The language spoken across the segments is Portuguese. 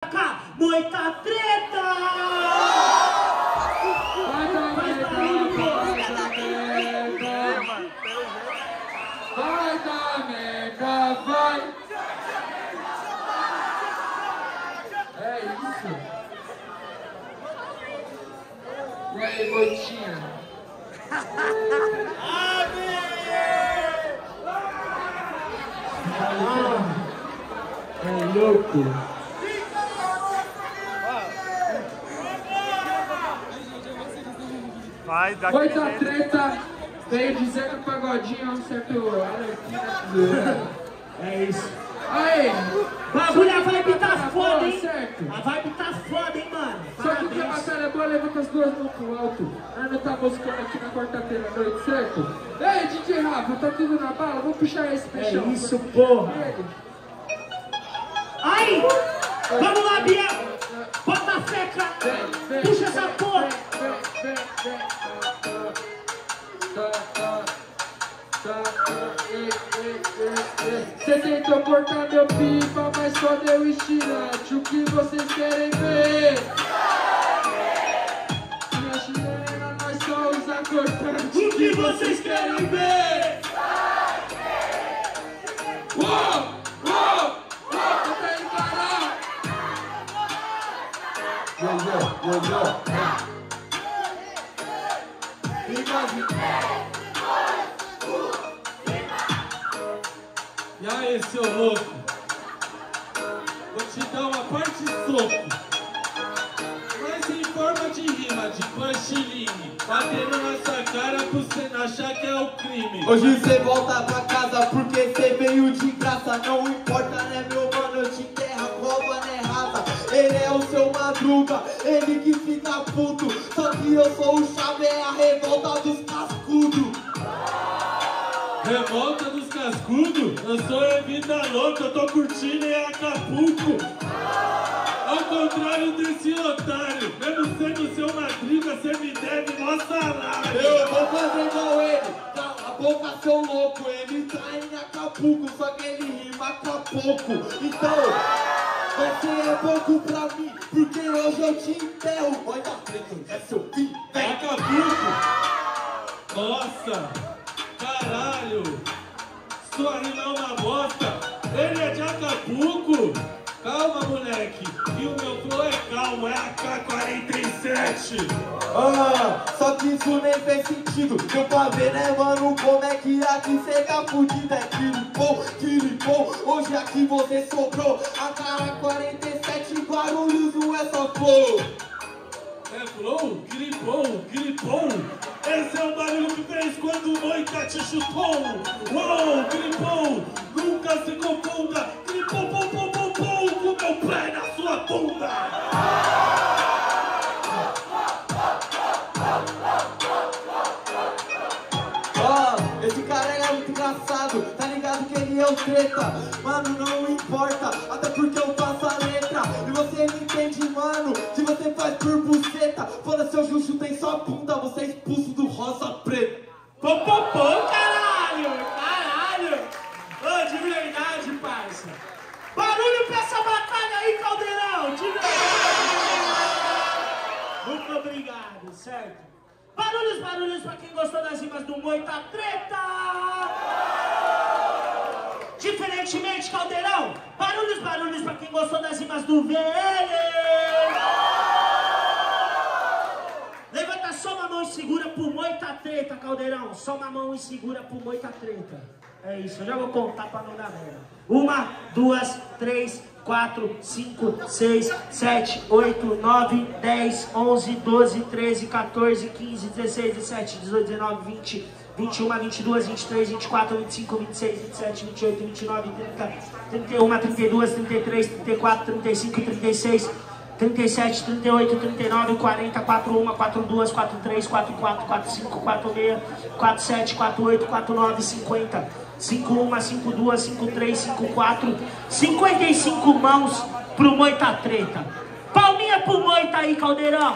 cá, muita treta! Vai dar merda, vai dar merda, vai! É isso. E aí, Moitinha? É louco. Vai, daqui. Muita treta, veio dizer que o pagodinho é um certo alerquina. É isso. Aí, Bagulho, a vibe tá foda, boa, hein? certo? A vibe tá foda, hein, mano? Só que a Parabéns. batalha é boa, levanta as duas mãos pro alto. Nós não tá buscando aqui na quarta-feira à noite, certo? Ei, DJ Rafa, tá tudo na bala? Vamos puxar esse É peixão. isso, porra. Aí! Vamos lá, Bia! Bota a feca! Puxa essa porra! Cê tentou cortar meu pipa, mas só deu estirante. O que vocês querem ver? Minha chilena, nós só usa cortante. O que vocês querem ver? Uou! Uou! Uou! Tenta encarar! E aí, seu louco? Vou te dar uma parte de soco, mas em forma de rima, de punchline, batendo na sua cara pra você não achar que é o crime. Hoje cê volta pra casa porque cê veio de graça. Não importa, né, meu mano, eu te enterra, cova, né, rasa. Ele é o seu Madruga, ele que fica puto. Só que eu sou o chave, é a revolta dos cascudos. Revolta dos cascudos? Eu sou Evita Louca, eu tô curtindo em Acapulco. Ao contrário desse otário, mesmo sendo seu Madruga, cê me deve mó salário. Eu vou fazer igual ele, cala a boca, seu louco. Ele tá em Acapulco, só que ele rima Acapulco. Então, você é pouco pra mim, porque hoje eu te enterro. Olha a treta, é seu fim, vem. Acapulco? Nossa, caralho, sua rima é uma bosta. Ele é de Acapulco? Calma, moleque, que o meu flow é calmo, é AK-47. Ah, só que isso nem fez sentido. Deu pra ver, né, mano, como é que aqui cê tá fudido. É quilipom, hoje aqui você sobrou. A cara 47 Guarulhos não é só flow. É flow? Gripom. Esse é o barulho que fez quando o Moita te chutou. Uou, gripom, nunca se confunda. Gripom, com meu pé na sua bunda. Ó, esse cara é muito engraçado, tá ligado que ele é o treta. Mano, não importa, até porque eu faço a letra. E você me entende, mano, se você faz por buceta. Foda seu Juju tem só bunda, você é expulso do rosa preto. Caralho! Ô, de verdade, parça! Barulho pra essa batalha aí, Caldeirão! De verdade! Muito obrigado, certo? Barulhos pra quem gostou das rimas do Muita Treta! Diferentemente, Caldeirão, barulhos pra quem gostou das rimas do VL! Levanta só uma mão e segura por Muita Treta, Caldeirão. Só uma mão e segura por Muita Treta. É isso, eu já vou contar pra não dar merda. 1, 2, 3, 4, 5, 6, 7, 8, 9, 10, 11, 12, 13, 14, 15, 16, 17, 18, 19, 20, 21, 22, 23, 24, 25, 26, 27, 28, 29, 30, 31, 32, 33, 34, 35, 36, 37, 38, 39, 40, 41, 42, 43, 44, 45, 46, 47, 48, 49, 50, 51, 52, 53, 54, 55 mãos pro Muita Treta. Palminha pro Moita aí, Caldeirão.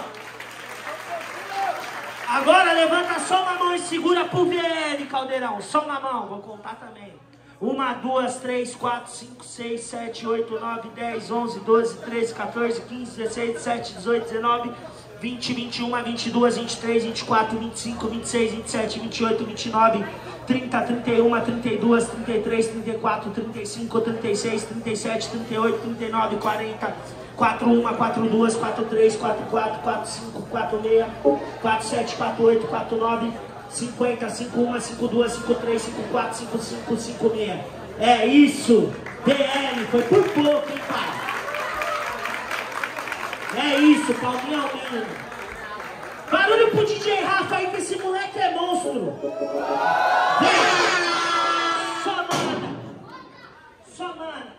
Agora levanta só uma mão e segura pro VL, Caldeirão. Só uma mão, vou contar também. 1, 2, 3, 4, 5, 6, 7, 8, 9, 10, 11, 12, 13, 14, 15, 16, 17, 18, 19, 20, 21, 22, 23, 24, 25, 26, 27, 28, 29, 30, 31, 32, 33, 34, 35, 36, 37, 38, 39, 40, 41, 42, 43, 44, 45, 46, 47, 48, 49, 50, 51, 52, 53, 54, 55, 56. É isso! DL, foi por pouco, hein, pai? É isso, palminha ao menos. Barulho pro DJ Rafa aí, que esse moleque é monstro. Vem! Só manda! Só manda!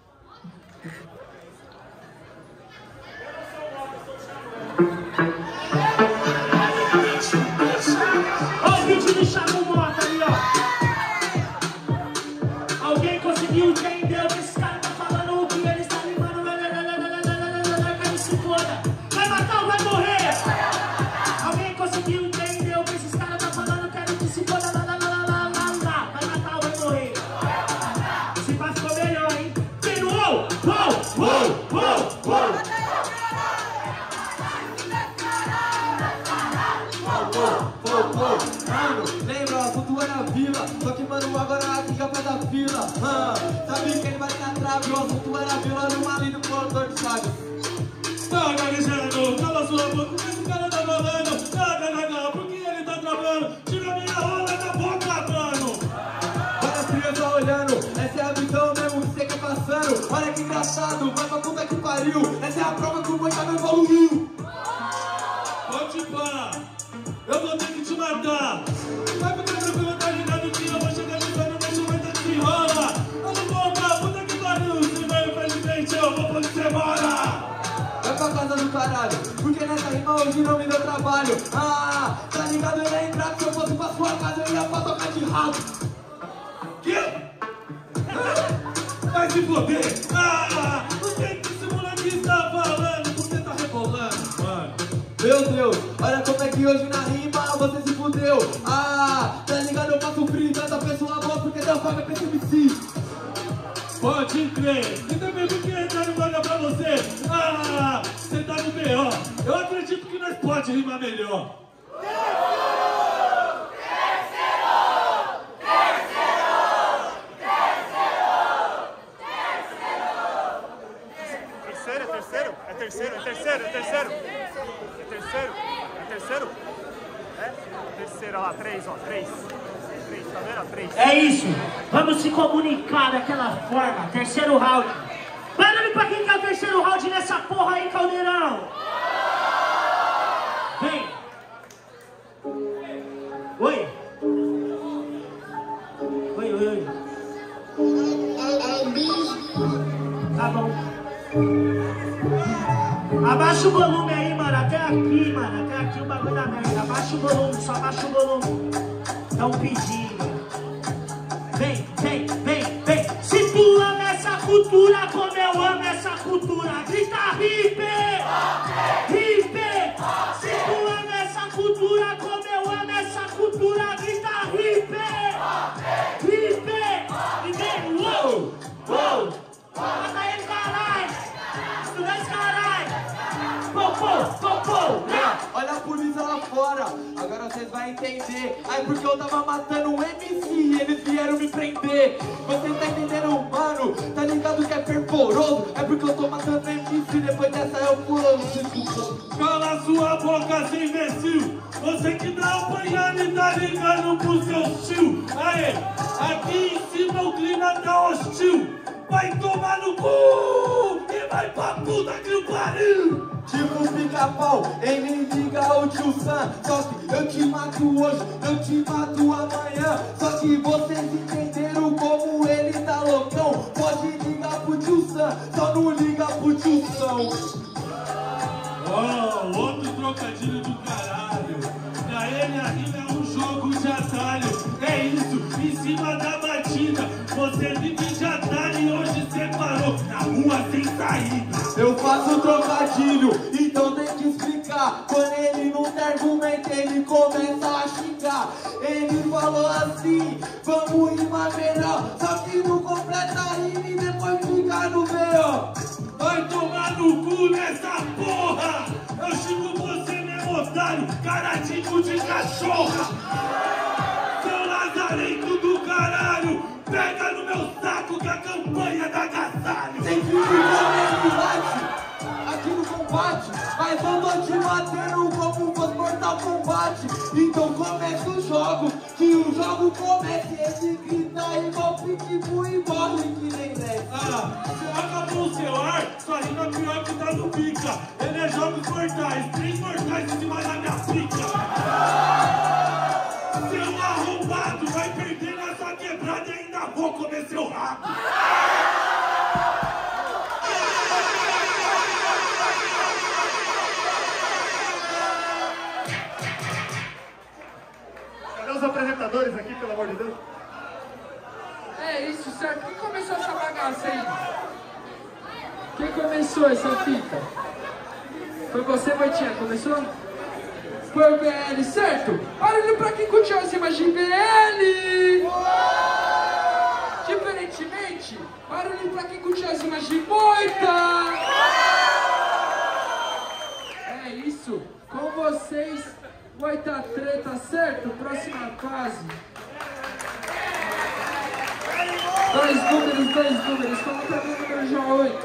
Ó o vídeo do Chamu Mota ali, ó. Alguém conseguiu entender o que esse cara tá falando? O que ele está rimando? Que se foda. Vai matar ou vai morrer? Alguém conseguiu entender o que esse cara tá falando? Quero que se foda. Vai matar ou vai morrer? Esse passo ficou melhor, hein? Tem no uou, uou. Mano, lembra, o assunto era vila. Só que, mano, agora aqui já faz a fila. Sabe que ele vai na trave. O assunto era vila numa linha do produtor de Chaves. Tá gaguejando, cala sua boca, o que esse cara tá falando? Tá, por que ele tá travando? Tira minha rola da boca, mano. Várias crianças olhando, essa é a visão mesmo que você quer passando. Olha que engraçado, vai pra puta que pariu. Essa é a prova que o boi tá não evoluiu. Pode pá, eu vou ter que te matar. Vai ficar tranquilo, tá ligado que eu vou chegar de fora, mas o momento que rola. Eu não vou pra puta que pariu, se veio pra frente eu vou pra onde você mora. Vai pra casa do caralho, porque nessa rima hoje não me deu trabalho. Tá ligado, eu ia entrar, se eu fosse pra sua casa eu ia pra tocar de rabo. Quê? Vai se foder! Não sei o que esse moleque está falando, você tá rebolando, mano. Meu Deus, olha como é que hoje na rima você se fudeu. Tá ligado, eu faço brisa da pessoa boa porque deu fome pra esse MC. Pode crer, e também porque tá no vaga pra você. Você tá no B.O. Eu acredito que nós pode rimar melhor. Terceiro, lá, três, ó, três, tá vendo? Três. É isso. Vamos se comunicar daquela forma. Terceiro round. Barulho pra quem quer o terceiro round nessa porra aí, Caldeirão. Vem. Oi. Oi. Tá bom. Abaixa o volume aí, mano. Até aqui o bagulho da merda. Abaixa o volume, só abaixa o volume. Tão pedindo. Vem. Se tu ama essa cultura como eu amo essa cultura, grita hip! Hip! Se tu ama essa cultura como eu amo essa cultura, grita hip! Hip! E vem, uou! Mata ele, caralho! Estudante, caralho! Pô! Olha a polícia lá fora, agora vocês vão entender. Aí porque eu tava matando um MC e eles vieram me prender. Você tá entendendo, mano? Tá ligado que é fervoroso? É porque eu tô matando MC, depois dessa eu pulo. Cala sua boca, seu imbecil. Você que tá apanhando e tá ligando pro seu tio. Aê, aqui em cima o clima tá hostil. Vai tomar no cu e vai pra puta que o pariu. Tipo pica-pau, ele liga o tio Sam. Só que eu te mato hoje, eu te mato amanhã. Só que vocês entenderam como ele tá loucão. Pode ligar pro tio Sam, só não liga pro tio São. Outro trocadilho do caralho. Pra ele a rima é um jogo de atalho. É isso, em cima da batida. Você vive de atalho e hoje separou na rua sem saída. Eu faço trocadilho, então tem que explicar. ficar. Quando ele não tem argumento, ele começa a xingar. Ele falou assim, vamos rimar melhor. Só que não completa a rima e depois fica no B.O. Vai tomar no cu nessa porra! Eu xingo você mesmo, otário, caradinho de cachorra! Seu lazarento do caralho! Pega no meu saco que a campanha dá agasalho! Sem que honestidade aqui no combate, mas eu tô te batendo como fosse Mortal Kombat. Então começa o jogo, que o jogo comece. Esse grita igual pitbull e morre que nem Lex. Ah, você acabou o seu ar, sua rima pior que tá no pica. Ele é jogos mortais, 3 mortais em cima da minha pica. Seu arrombado vai perder na sua quebrada e ainda vou comer seu rabo. Cadê os apresentadores aqui, pelo amor de Deus? É isso, certo? Quem começou essa bagaça aí? Quem começou essa fita? Foi você, Moitinha? Começou? Foi o BL, certo? Barulho pra quem curtiu as rimas de BL! Diferentemente, barulho pra quem curtiu as rimas de Moita! É isso, com vocês, Moita Treta, certo? Próxima fase. 2 números, coloca no número já 8.